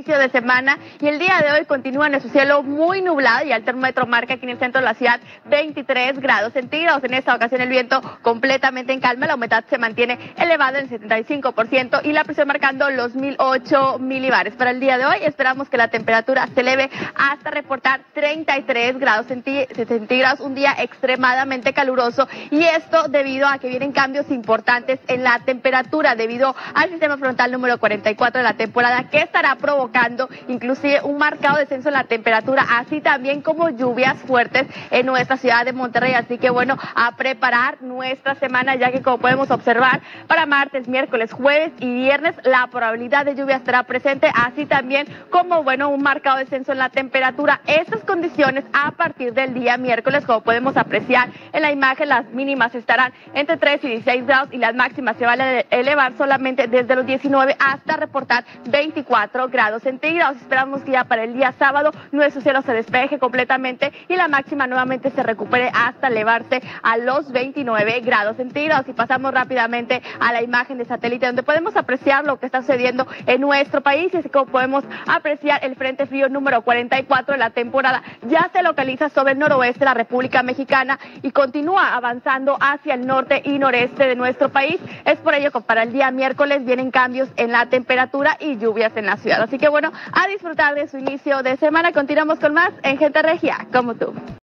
inicio de semana y el día de hoy continúa nuestro cielo muy nublado y el termómetro marca aquí en el centro de la ciudad 23 grados centígrados. En esta ocasión el viento completamente en calma, la humedad se mantiene elevada en el 75% y la presión marcando los 1008 milibares. Para el día de hoy esperamos que la temperatura se eleve hasta reportar 33 grados centígrados, un día extremadamente caluroso, y esto debido a que vienen cambios importantes en la temperatura debido al sistema frontal número 44 de la temporada, que estará provocando inclusive un marcado descenso en la temperatura, así también como lluvias fuertes en nuestra ciudad de Monterrey. Así que bueno, a preparar nuestra semana, ya que como podemos observar, para martes, miércoles, jueves y viernes la probabilidad de lluvia estará presente, así también como bueno, un marcado descenso en la temperatura. Estas condiciones a partir del día miércoles, como podemos apreciar en la imagen, las mínimas estarán entre 3 y 16 grados y las máximas se van a elevar solamente desde los 19 hasta reportar 24 grados centígrados. Esperamos que ya para el día sábado nuestro cielo se despeje completamente y la máxima nuevamente se recupere hasta elevarse a los 29 grados centígrados. Y pasamos rápidamente a la imagen de satélite, donde podemos apreciar lo que está sucediendo en nuestro país, y así como podemos apreciar el frente frío número 44 de la temporada ya se localiza sobre el noroeste de la República Mexicana y continúa avanzando hacia el norte y noreste de nuestro país. Es por ello que para el día miércoles vienen cambios en la temperatura y lluvias en la ciudad. Así que bueno, a disfrutar de su inicio de semana. Continuamos con más en Gente Regia, como tú.